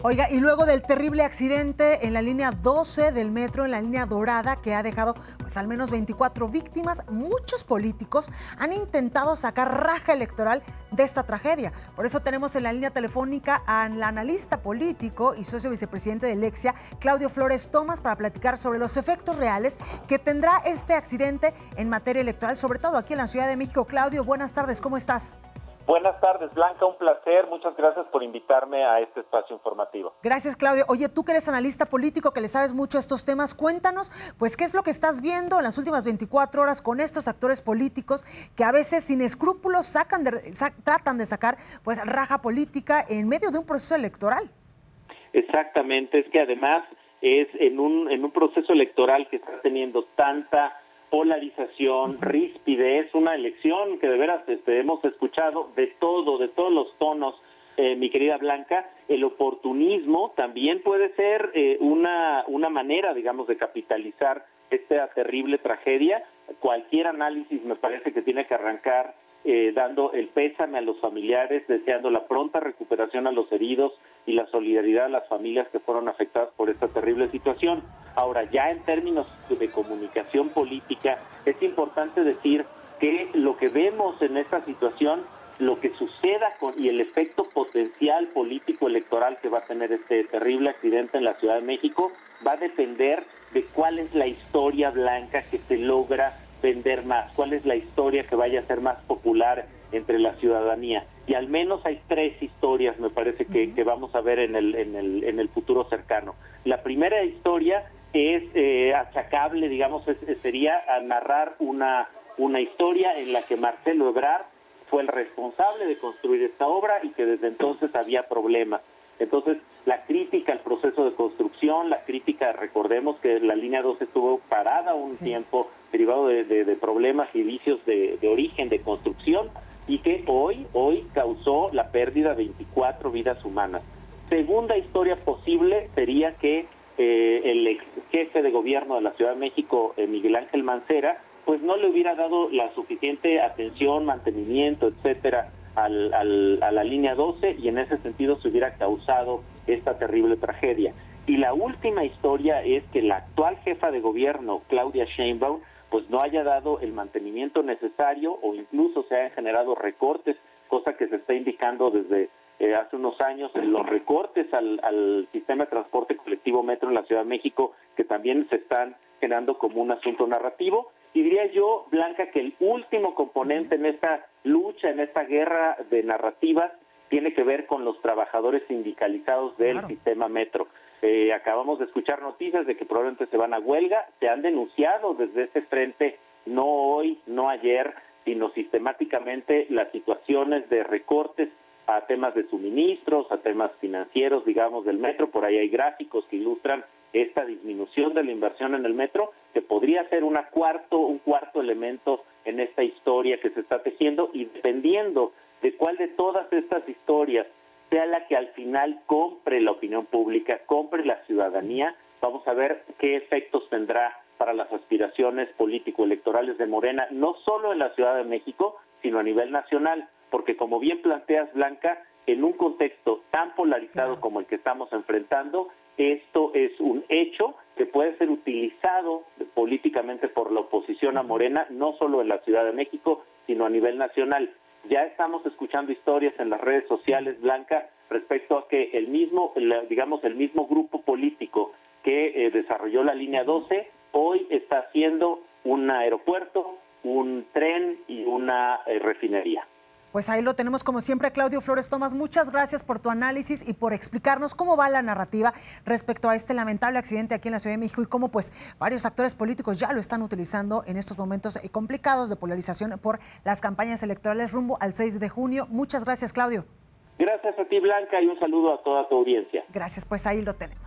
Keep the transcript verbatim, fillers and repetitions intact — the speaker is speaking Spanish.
Oiga, y luego del terrible accidente en la línea doce del metro, en la línea dorada, que ha dejado pues al menos veinticuatro víctimas, muchos políticos han intentado sacar raja electoral de esta tragedia. Por eso tenemos en la línea telefónica al analista político y socio vicepresidente de Lexia, Claudio Flores Thomas, para platicar sobre los efectos reales que tendrá este accidente en materia electoral, sobre todo aquí en la Ciudad de México. Claudio, buenas tardes, ¿cómo estás? Buenas tardes, Blanca, un placer. Muchas gracias por invitarme a este espacio informativo. Gracias, Claudio. Oye, tú que eres analista político, que le sabes mucho a estos temas, cuéntanos, pues, ¿qué es lo que estás viendo en las últimas veinticuatro horas con estos actores políticos que a veces sin escrúpulos sacan de, sa tratan de sacar, pues, raja política en medio de un proceso electoral? Exactamente, es que además es en un, en un proceso electoral que está teniendo tanta polarización, ríspidez, una elección que de veras este, hemos escuchado de todo, de todos los tonos, eh, mi querida Blanca. El oportunismo también puede ser eh, una, una manera, digamos, de capitalizar esta terrible tragedia. Cualquier análisis me parece que tiene que arrancar eh, dando el pésame a los familiares, deseando la pronta recuperación a los heridos y la solidaridad a las familias que fueron afectadas por esta terrible situación. Ahora, ya en términos de comunicación política, es importante decir que lo que vemos en esta situación, lo que suceda con y el efecto potencial político electoral que va a tener este terrible accidente en la Ciudad de México, va a depender de cuál es la historia blanca que se logra vender más, cuál es la historia que vaya a ser más popular entre la ciudadanía. Y al menos hay tres historias, me parece, que, que vamos a ver en el, en el, en el futuro cercano. La primera historia es eh, achacable, digamos, es, sería a narrar una, una historia en la que Marcelo Ebrard fue el responsable de construir esta obra y que desde entonces había problemas. Entonces, la crítica al proceso de construcción, la crítica, recordemos que la línea dos estuvo parada un sí. tiempo, derivado de, de, de problemas y vicios de, de origen de construcción, y que hoy, hoy causó la pérdida de veinticuatro vidas humanas. Segunda historia posible sería que eh, el ex jefe de gobierno de la Ciudad de México, eh, Miguel Ángel Mancera, pues no le hubiera dado la suficiente atención, mantenimiento, etcétera, al, al, a la línea doce, y en ese sentido se hubiera causado esta terrible tragedia. Y la última historia es que la actual jefa de gobierno, Claudia Sheinbaum, pues no haya dado el mantenimiento necesario o incluso se hayan generado recortes, cosa que se está indicando desde eh, hace unos años, en los recortes al, al sistema de transporte colectivo metro en la Ciudad de México, que también se están generando como un asunto narrativo. Y diría yo, Blanca, que el último componente en esta lucha, en esta guerra de narrativas, tiene que ver con los trabajadores sindicalizados del claro. sistema metro. Eh, acabamos de escuchar noticias de que probablemente se van a huelga, se han denunciado desde ese frente, no hoy, no ayer, sino sistemáticamente las situaciones de recortes a temas de suministros, a temas financieros, digamos, del metro. Por ahí hay gráficos que ilustran esta disminución de la inversión en el metro, que podría ser una cuarto, un cuarto elemento en esta historia que se está tejiendo, y dependiendo de cuál de todas estas historias sea la que al final compre la opinión pública, compre la ciudadanía, vamos a ver qué efectos tendrá para las aspiraciones político-electorales de Morena, no solo en la Ciudad de México, sino a nivel nacional, porque como bien planteas, Blanca, en un contexto tan polarizado como el que estamos enfrentando, esto es un hecho que puede ser utilizado políticamente por la oposición a Morena, no solo en la Ciudad de México, sino a nivel nacional. Ya estamos escuchando historias en las redes sociales, Blanca, respecto a que el mismo, digamos, el mismo grupo político que eh, desarrolló la línea doce, hoy está haciendo un aeropuerto, un tren y una eh, refinería. Pues ahí lo tenemos como siempre, Claudio Flores Thomas. Muchas gracias por tu análisis y por explicarnos cómo va la narrativa respecto a este lamentable accidente aquí en la Ciudad de México y cómo pues varios actores políticos ya lo están utilizando en estos momentos complicados de polarización por las campañas electorales rumbo al seis de junio. Muchas gracias, Claudio. Gracias a ti, Blanca, y un saludo a toda tu audiencia. Gracias, pues ahí lo tenemos.